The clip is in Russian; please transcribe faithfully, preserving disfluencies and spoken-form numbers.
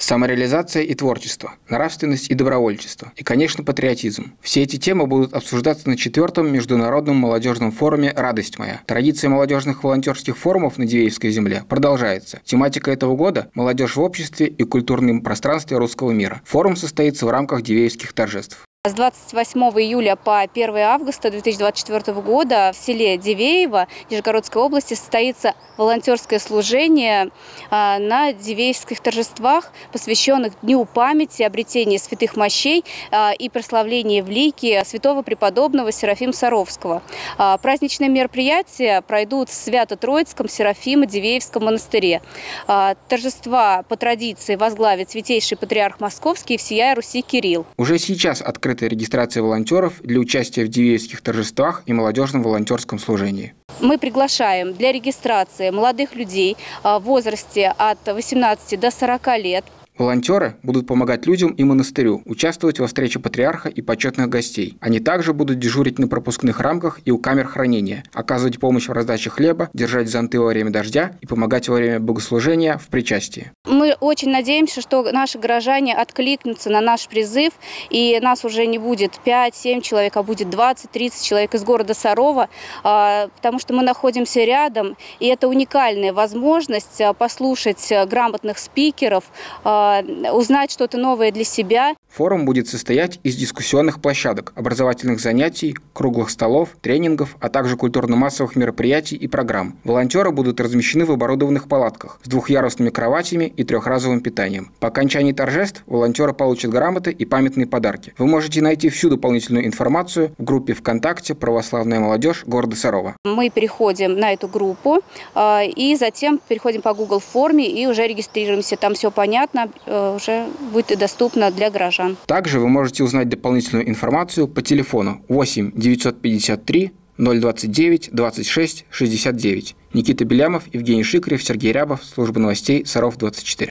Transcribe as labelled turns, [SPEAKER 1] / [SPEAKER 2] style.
[SPEAKER 1] Самореализация и творчество, нравственность и добровольчество, и, конечно, патриотизм. Все эти темы будут обсуждаться на четвертом международном молодежном форуме «Радость моя». Традиция молодежных волонтерских форумов на Дивеевской земле продолжается. Тематика этого года – молодежь в обществе и культурном пространстве русского мира. Форум состоится в рамках Дивеевских торжеств.
[SPEAKER 2] С двадцать восьмого июля по первое августа две тысячи двадцать четвёртого года в селе Дивеево Нижегородской области состоится волонтерское служение на Дивеевских торжествах, посвященных Дню памяти, обретения святых мощей и прославления в лике святого преподобного Серафима Саровского. Праздничные мероприятия пройдут в Свято-Троицком Серафимо-Дивеевском монастыре. Торжества по традиции возглавит святейший патриарх Московский и всея Руси Кирилл.
[SPEAKER 1] Уже сейчас открыта регистрация волонтеров для участия в Дивеевских торжествах и молодежном волонтерском служении.
[SPEAKER 2] Мы приглашаем для регистрации молодых людей в возрасте от восемнадцати до сорока лет.
[SPEAKER 1] Волонтеры будут помогать людям и монастырю, участвовать во встрече патриарха и почетных гостей. Они также будут дежурить на пропускных рамках и у камер хранения, оказывать помощь в раздаче хлеба, держать зонты во время дождя и помогать во время богослужения в причастии.
[SPEAKER 2] Мы очень надеемся, что наши горожане откликнутся на наш призыв, и нас уже не будет пять-семь человек, а будет двадцать-тридцать человек из города Сарова, потому что мы находимся рядом, и это уникальная возможность послушать грамотных спикеров, узнать что-то новое для себя.
[SPEAKER 1] Форум будет состоять из дискуссионных площадок, образовательных занятий, круглых столов, тренингов, а также культурно-массовых мероприятий и программ. Волонтеры будут размещены в оборудованных палатках с двухъярусными кроватями и трехразовым питанием. По окончании торжеств волонтеры получат грамоты и памятные подарки. Вы можете найти всю дополнительную информацию в группе ВКонтакте «Православная молодежь города Сарова».
[SPEAKER 2] Мы переходим на эту группу и затем переходим по Google форме и уже регистрируемся. Там все понятно, уже будет доступно для граждан.
[SPEAKER 1] Также вы можете узнать дополнительную информацию по телефону восемь девятьсот пятьдесят три ноль двадцать девять двадцать шесть шестьдесят девять. Никита Белямов, Евгений Шикарев, Сергей Рябов, служба новостей Саров двадцать четыре.